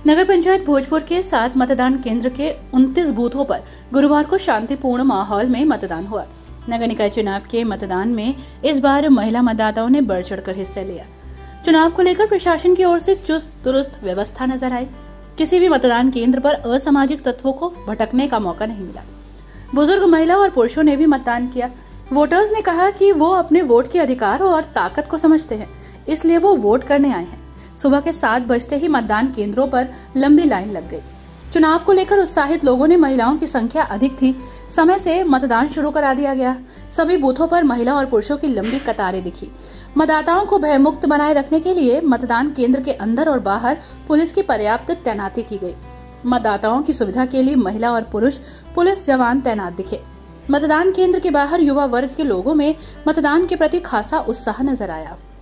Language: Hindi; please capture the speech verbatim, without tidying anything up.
नगर पंचायत भोजपुर के सात मतदान केंद्र के उनतीस बूथों पर गुरुवार को शांतिपूर्ण माहौल में मतदान हुआ। नगर निकाय चुनाव के मतदान में इस बार महिला मतदाताओं ने बढ़ चढ़कर हिस्सा लिया। चुनाव को लेकर प्रशासन की ओर से चुस्त दुरुस्त व्यवस्था नजर आई। किसी भी मतदान केंद्र पर असामाजिक तत्वों को भटकने का मौका नहीं मिला। बुजुर्ग, महिला और पुरुषों ने भी मतदान किया। वोटर्स ने कहा कि वो अपने वोट के अधिकार और ताकत को समझते हैं, इसलिए वो वोट करने आए हैं। सुबह के सात बजते ही मतदान केंद्रों पर लंबी लाइन लग गई। चुनाव को लेकर उत्साहित लोगों ने, महिलाओं की संख्या अधिक थी, समय से मतदान शुरू करा दिया गया। सभी बूथों पर महिला और पुरुषों की लंबी कतारें दिखी। मतदाताओं को भयमुक्त बनाए रखने के लिए मतदान केंद्र के अंदर और बाहर पुलिस की पर्याप्त तैनाती की गई। मतदाताओं की सुविधा के लिए महिला और पुरुष पुलिस जवान तैनात दिखे। मतदान केंद्र के बाहर युवा वर्ग के लोगों में मतदान के प्रति खासा उत्साह नजर आया।